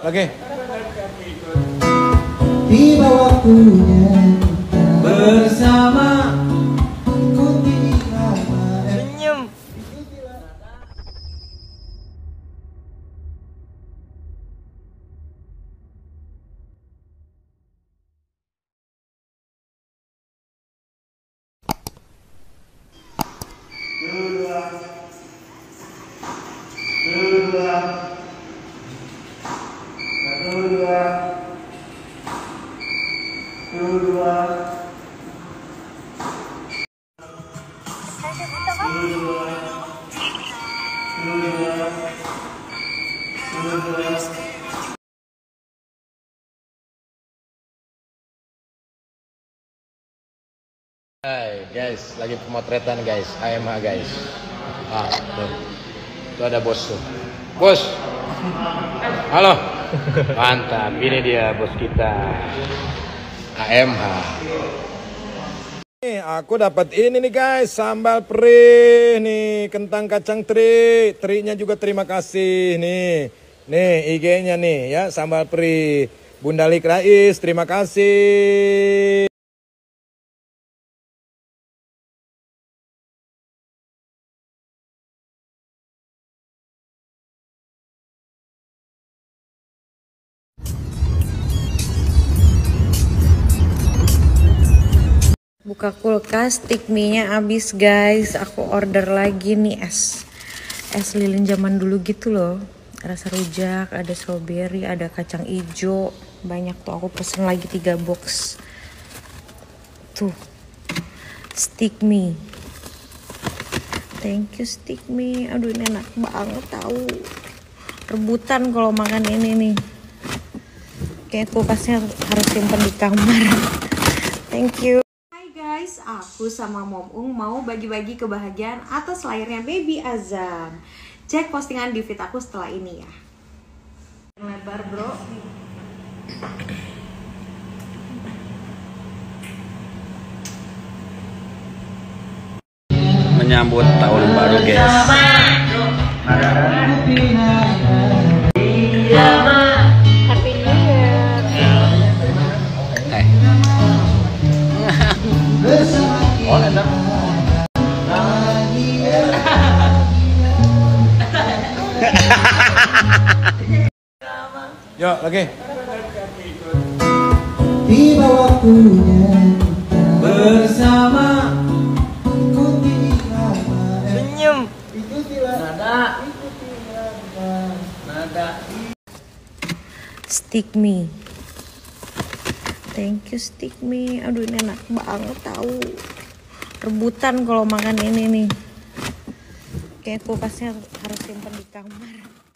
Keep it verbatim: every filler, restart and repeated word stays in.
lagi. Tiba waktunya Bersama. ikuti irama. Senyum. Kedua, kedua, kedua, kedua, Hai guys, lagi pemotretan guys, A M H guys. Ah, tuh. Tuh ada bos tuh. Bos. Halo. Mantap, ini dia bos kita. A M H. Nih, aku dapat ini nih guys, sambal perih nih, kentang kacang teri. Terinya juga terima kasih nih. Nih, I G-nya nih ya, sambal perih. Bunda Lik Rais, terima kasih. Buka kulkas, stick mie-nya habis guys. Aku order lagi nih es es lilin zaman dulu gitu loh. Rasa rujak, ada strawberry, ada kacang hijau. Banyak tuh, aku pesen lagi tiga box. Tuh, stick mie. Thank you stick mie. Aduh ini enak banget tahu. Rebutan kalau makan ini nih. Kayak kulkasnya harus simpen di kamar. Thank you. Guys, aku sama Mom Ung mau bagi-bagi kebahagiaan atas lahirnya baby Azam. Cek postingan di feed aku setelah ini ya. Lebar bro. Menyambut tahun baru guys. Happy New Year. Hai. Oh, enak. Yuk, lagi. tiba waktunya Bersama. ikuti irama. Senyum. Nada. Nada. Stick mie. Thank you stick mie. Aduh ini enak banget tahu. Rebutan kalau makan ini nih. Kayak kulkasnya harus simpen di kamar.